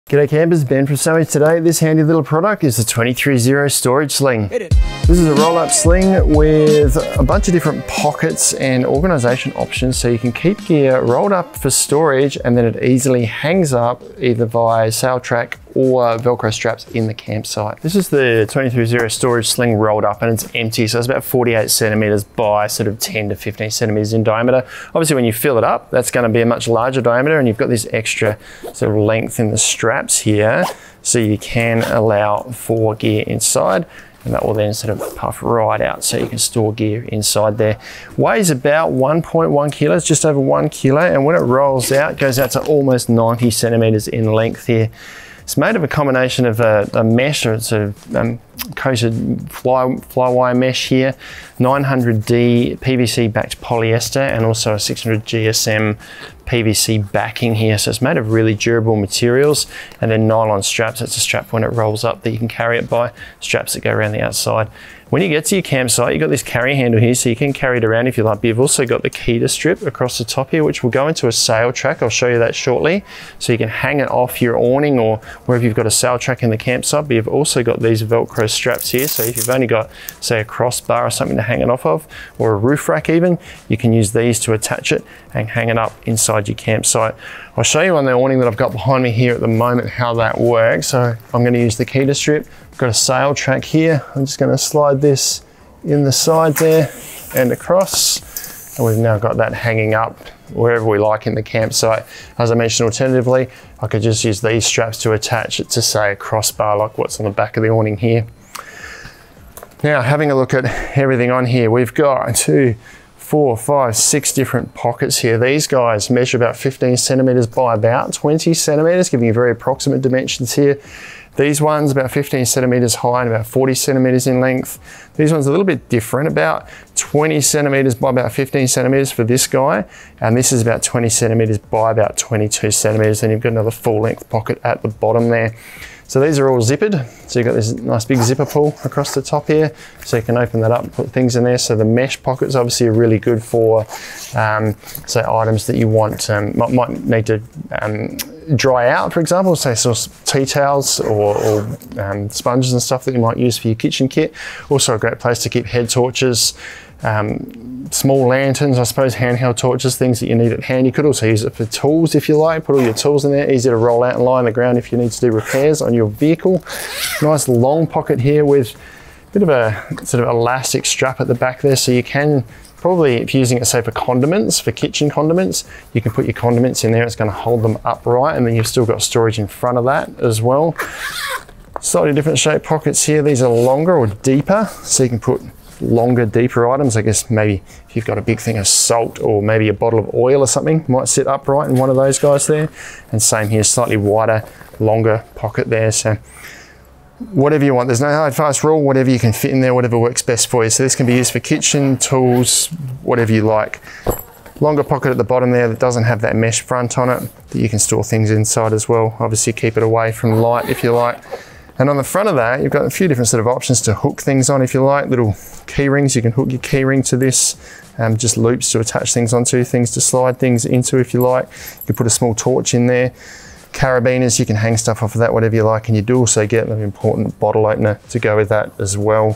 G'day campers, Ben from Snowy. Today, this handy little product is the 23-0 Storage Sling. This is a roll-up sling with a bunch of different pockets and organisation options, so you can keep gear rolled up for storage and then it easily hangs up either via sail track or Velcro straps in the campsite. This is the 23-0 Storage Sling rolled up and it's empty, so it's about 48 centimetres by sort of 10 to 15 centimetres in diameter. Obviously when you fill it up, that's going to be a much larger diameter, and you've got this extra sort of length in the straps here, so you can allow for gear inside, and that will then sort of puff right out so you can store gear inside there. Weighs about 1.1 kilos, just over 1 kilo, and when it rolls out, it goes out to almost 90 centimetres in length here. It's made of a combination of a mesh, or sort of coated fly wire mesh here, 900D PVC backed polyester, and also a 600 GSM PVC backing here. So it's made of really durable materials, and then nylon straps. That's a strap when it rolls up that you can carry it by, straps that go around the outside. When you get to your campsite, you've got this carry handle here, so you can carry it around if you like. But you've also got the Kedar strip across the top here, which will go into a sail track. I'll show you that shortly. So you can hang it off your awning or wherever you've got a sail track in the campsite. But you've also got these Velcro straps here. So if you've only got, say, a crossbar or something to hang it off of, or a roof rack even, you can use these to attach it and hang it up inside your campsite. I'll show you on the awning that I've got behind me here at the moment how that works. So I'm going to use the Kedar strip. I've got a sail track here. I'm just going to slide this in the side there and across, and we've now got that hanging up wherever we like in the campsite. As I mentioned, alternatively, I could just use these straps to attach it to, say, a crossbar like what's on the back of the awning here. Now, having a look at everything on here, we've got 2, 4, 5, 6 different pockets here. These guys measure about 15 centimetres by about 20 centimetres, giving you very approximate dimensions here. These ones about 15 centimetres high and about 40 centimetres in length. These ones are a little bit different, about 20 centimetres by about 15 centimetres for this guy, and this is about 20 centimetres by about 22 centimetres, and you've got another full length pocket at the bottom there. So these are all zippered, so you've got this nice big zipper pull across the top here, so you can open that up and put things in there. So the mesh pockets obviously are really good for, say, items that you want, might need to dry out, for example, say tea towels or sponges and stuff that you might use for your kitchen kit. Also a great place to keep head torches, small lanterns, I suppose, handheld torches, things that you need at hand. You could also use it for tools if you like, put all your tools in there, easy to roll out and lie on the ground if you need to do repairs on your vehicle. Nice long pocket here with a bit of a sort of elastic strap at the back there, so you can probably, if you're using it, say, for condiments, for kitchen condiments, you can put your condiments in there, it's going to hold them upright, and then you've still got storage in front of that as well. Slightly different shaped pockets here. These are longer or deeper, so you can put longer, deeper items. I guess maybe if you've got a big thing of salt or maybe a bottle of oil or something, might sit upright in one of those guys there. And same here, slightly wider, longer pocket there. So whatever you want, there's no hard fast rule, whatever you can fit in there, whatever works best for you. So this can be used for kitchen, tools, whatever you like. Longer pocket at the bottom there that doesn't have that mesh front on it, that you can store things inside as well. Obviously keep it away from light if you like. And on the front of that, you've got a few different sort of options to hook things on if you like. Little key rings, you can hook your key ring to this, just loops to attach things onto, things to slide things into if you like. You can put a small torch in there. Carabiners, you can hang stuff off of that, whatever you like, and you do also get an important bottle opener to go with that as well.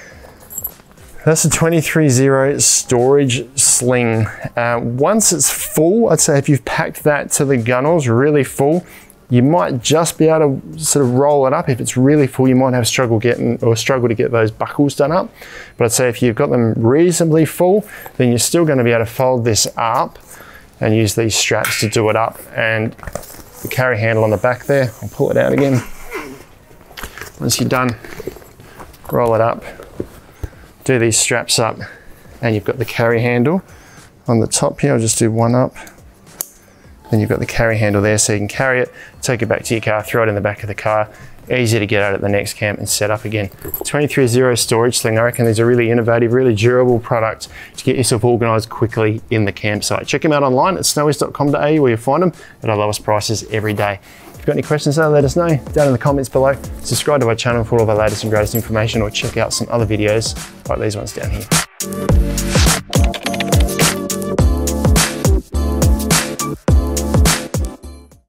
That's the 23-0 Storage Sling. Once it's full, I'd say if you've packed that to the gunnels really full, you might just be able to sort of roll it up. If it's really full, you might have struggle to get those buckles done up. But I'd say if you've got them reasonably full, then you're still going to be able to fold this up and use these straps to do it up. And the carry handle on the back there, I'll pull it out again. Once you're done, roll it up, do these straps up, and you've got the carry handle on the top here. I'll just do one up. Then you've got the carry handle there, so you can carry it, take it back to your car, throw it in the back of the car. Easy to get out at the next camp and set up again. 23-0 Storage Sling. I reckon these are really innovative, really durable product to get yourself organised quickly in the campsite. Check them out online at snowies.com.au where you'll find them at our lowest prices every day. If you've got any questions, though, let us know down in the comments below. Subscribe to our channel for all of our latest and greatest information, or check out some other videos like these ones down here.